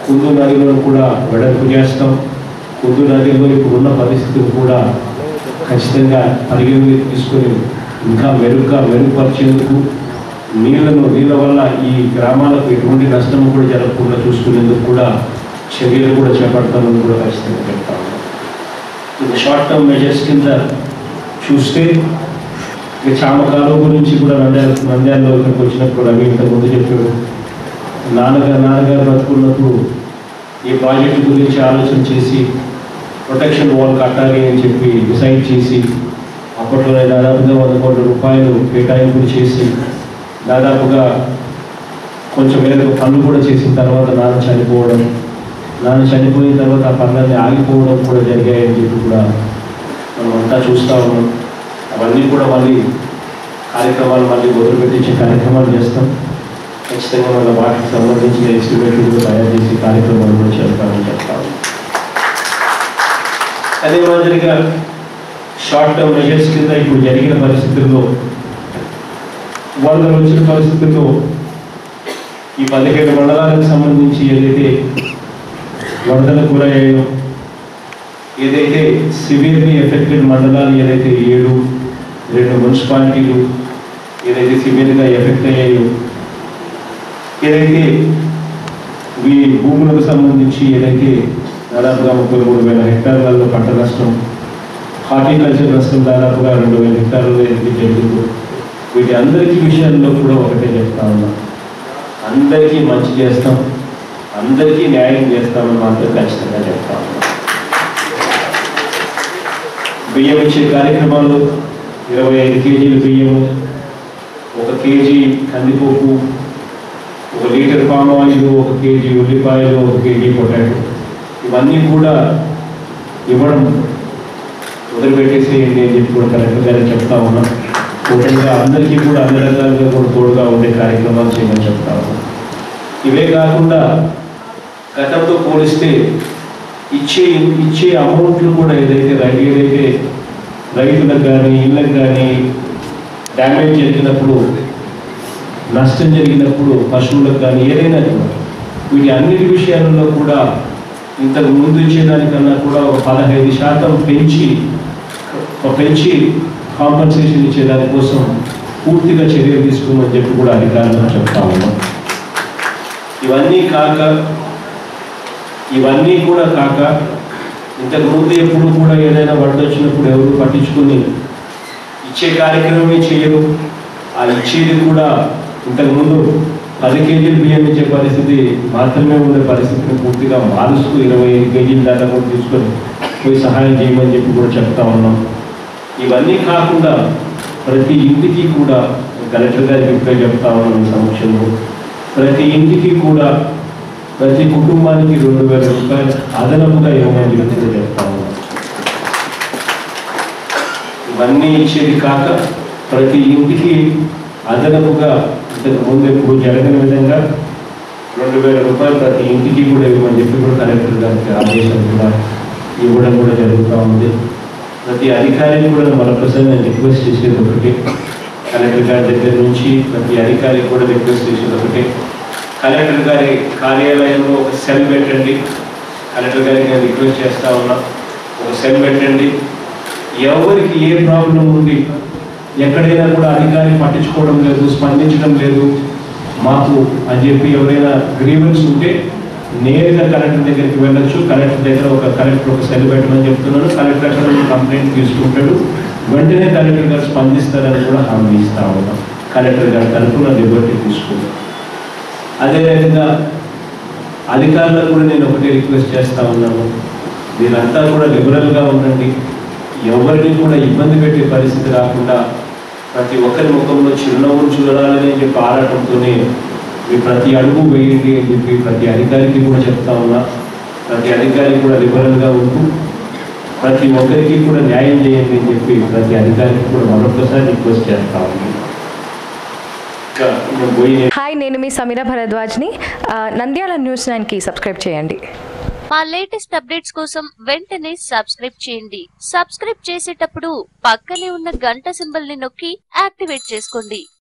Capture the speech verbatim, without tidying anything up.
కుందు నదిలో కూడా వెడల్పు చేస్తాం. కుందు నదిలో ఇప్పుడున్న పరిస్థితులు కూడా ఖచ్చితంగా పరిగణలోకి తీసుకొని ఇంకా మెరుగ్గా మెరుగుపరిచేందుకు నీళ్లను నీళ్ళ వల్ల ఈ గ్రామాలకు ఎటువంటి నష్టం కూడా జరగకుండా చూసుకునేందుకు కూడా చర్యలు కూడా చేపడతామని కూడా ఖచ్చితంగా చెప్తాము. ఇది షార్ట్ టర్మ్ మెజర్స్ కింద చూస్తే ఇక చామకాలం గురించి కూడా నంద్యాల నంద్యాలలో ఇక్కడికి వచ్చినప్పుడు రవి ఇంతకుముందు చెప్పాడు. నాన్నగారు నాన్నగారు బతుకున్నప్పుడు ఈ ప్రాజెక్టు గురించి ఆలోచన చేసి ప్రొటెక్షన్ వాల్ కట్టాలి అని చెప్పి డిసైడ్ చేసి అప్పట్లోనే దాదాపుగా వంద కోట్ల రూపాయలు కేటాయింపులు చేసి దాదాపుగా కొంచెం మేరకు పనులు కూడా చేసిన తర్వాత నాన్న చనిపోవడం, నాన్న చనిపోయిన తర్వాత ఆ పనులన్నీ ఆగిపోవడం కూడా జరిగాయని చెప్పి కూడా మనం అంతా చూస్తూ ఉన్నాం. అవన్నీ కూడా మళ్ళీ కార్యక్రమాలు మళ్ళీ మొదలు పెట్టించే కార్యక్రమాలు చేస్తాం. ఖచ్చితంగా మన వాటికి సంబంధించిన ఎస్టిమేట్లు కూడా తయారు చేసి కార్యక్రమాలు కూడా చేస్తామని చెప్తాము. అదే మాదిరిగా షార్ట్ టర్మ్ మెజర్స్ కింద ఇప్పుడు జరిగిన పరిస్థితుల్లో వరదలు వచ్చిన పరిస్థితుల్లో ఈ పదిహేడు మండలాలకు సంబంధించి ఏదైతే వరదలకు గురయ్యాయో, ఏదైతే సివియర్లీ ఎఫెక్టెడ్ మండలాలు ఏదైతే ఏడు రెండు మున్సిపాలిటీలు ఏదైతే సివియర్గా ఎఫెక్ట్ అయ్యాయో, ఏదైతే ఈ భూములకు సంబంధించి ఏదైతే దాదాపుగా ముప్పై మూడు వేల హెక్టార్లలో పంట నష్టం, హార్టికల్చర్ నష్టం దాదాపుగా రెండు వేల హెక్టార్లలో ఏదైతే జరిగిందో, వీటి అందరికీ విషయాల్లో కూడా ఒకటే చెప్తా ఉన్నాం. అందరికీ మంచి చేస్తాం, అందరికీ న్యాయం చేస్తామని మాత్రం ఖచ్చితంగా చెప్తా ఉన్నాం. బియ్యం ఇచ్చే కార్యక్రమాలు ఇరవై ఐదు కేజీలు బియ్యము, ఒక కేజీ కందిపప్పు, ఒక లీటర్ పామ్ ఆయిల్, ఒక కేజీ ఉల్లిపాయలు, ఒక కేజీ పొటాటో, ఇవన్నీ కూడా ఇవ్వడం మొదలుపెట్టేసేయండి అని చెప్పి కూడా కలెక్టర్ గారు చెప్తా ఉన్నాం. టోటల్గా అందరికీ కూడా అన్ని రకాలుగా కూడా తోడుగా ఉండే కార్యక్రమాలు చేయమని చెప్తా ఉన్నాం. ఇవే కాకుండా గతంతో పోలిస్తే ఇచ్చే ఇచ్చే అమౌంట్లు కూడా ఏదైతే ఏదైతే రైతులకు కానీ ఇళ్ళకు కానీ డ్యామేజ్ జరిగినప్పుడు, నష్టం జరిగినప్పుడు, పశువులకు కానీ ఏదైనా వీటి అన్నిటి విషయాలలో కూడా ఇంతకు ముందు ఇచ్చేదానికన్నా కూడా ఒక పదహైదు శాతం పెంచి పెంచి కాంపన్సేషన్ ఇచ్చేదానికోసం పూర్తిగా చర్యలు తీసుకోమని చెప్పి కూడా అధికారులను చెప్తా ఉన్నాం. ఇవన్నీ కాక ఇవన్నీ కూడా కాక ఇంతకుముందు ఎప్పుడు కూడా ఏదైనా వరద వచ్చినప్పుడు ఎవరు పట్టించుకుని ఇచ్చే కార్యక్రమమే చేయరు. ఆ ఇచ్చేది కూడా ఇంతకుముందు పది కేజీలు బియ్యం ఇచ్చే పరిస్థితి మాత్రమే ఉండే పరిస్థితిని పూర్తిగా మారుస్తూ ఇరవై ఐదు కేజీల దాకా కూడా తీసుకొని పోయి సహాయం చేయమని చెప్పి కూడా చెప్తా ఉన్నాం. ఇవన్నీ కాకుండా ప్రతి ఇంటికి కూడా కలెక్టర్ గారికి ఇప్పుడే చెప్తా ఉన్నాం ఈ సమక్షంలో, ప్రతి ఇంటికి కూడా ప్రతి కుటుంబానికి రెండు వేల రూపాయలు అదనపుగా ఇవ్వమని చెప్పి కూడా చెప్తా ఉన్నాం. ఇవన్నీ ఇచ్చేది కాక ప్రతి ఇంటికి అదనపుగా ఇంతకు ముందు ఎప్పుడు జరగని విధంగా రెండు వేల రూపాయలు ప్రతి ఇంటికి కూడా ఇవ్వమని చెప్పి కూడా కలెక్టర్ గారికి ఆదేశాలు కూడా ఇవ్వడం కూడా జరుగుతూ ఉంది. ప్రతి అధికారికి కూడా మరొకసారి నేను రిక్వెస్ట్ చేసేది ఒకటి, కలెక్టర్ గారి దగ్గర నుంచి ప్రతి అధికారికి కూడా రిక్వెస్ట్ చేసేది ఒకటి, కలెక్టర్ గారి కార్యాలయంలో ఒక సెల్ పెట్టండి. కలెక్టర్ గారికి నేను రిక్వెస్ట్ చేస్తా ఉన్నా, ఒక సెల్ పెట్టండి. ఎవరికి ఏ ప్రాబ్లం ఉంది, ఎక్కడైనా కూడా అధికారి పట్టించుకోవడం లేదు, స్పందించడం లేదు మాకు అని చెప్పి ఎవరైనా గ్రీవెన్స్ ఉంటే నేరుగా కలెక్టర్ దగ్గరికి వెళ్ళొచ్చు. కలెక్టర్ దగ్గర ఒక కలెక్టర్ ఒక సెల్ పెట్టమని చెప్తున్నాను. కలెక్టర్ అక్కడ కంప్లైంట్ తీసుకుంటాడు, వెంటనే కలెక్టర్ గారు స్పందిస్తారని కూడా హామీ ఇస్తా ఉన్నాం. కలెక్టర్ గారి తరఫున లిబర్టీ తీసుకుంటాం. అదేవిధంగా అధికారులకు కూడా నేను ఒకటే రిక్వెస్ట్ చేస్తూ ఉన్నాను, మీరంతా కూడా లిబరల్గా ఉండండి. ఎవరిని కూడా ఇబ్బంది పెట్టే పరిస్థితి రాకుండా ప్రతి ఒక్కరి ముఖంలో చిరునవ్వును చూడాలని చెప్పి ఆరాటంతోనే మీ ప్రతి అడుగు వేయండి అని చెప్పి ప్రతి అధికారికి కూడా చెప్తా ఉన్నా. ప్రతి అధికారికి కూడా లిబరల్గా ఉంటూ ప్రతి ఒక్కరికి కూడా న్యాయం చేయండి అని చెప్పి ప్రతి అధికారికి కూడా మరొకసారి రిక్వెస్ట్ చేస్తా ఉన్నాను. హాయ్, నేను మీ సమీర భరద్వాజ్ని. నంద్యాల న్యూస్ నైన్ కి సబ్స్క్రైబ్ చేయండి. మా లేటెస్ట్ అప్డేట్స్ కోసం వెంటనే సబ్స్క్రైబ్ చేయండి. సబ్స్క్రైబ్ చేసేటప్పుడు పక్కనే ఉన్న గంట సింబల్ ని నొక్కి యాక్టివేట్ చేసుకోండి.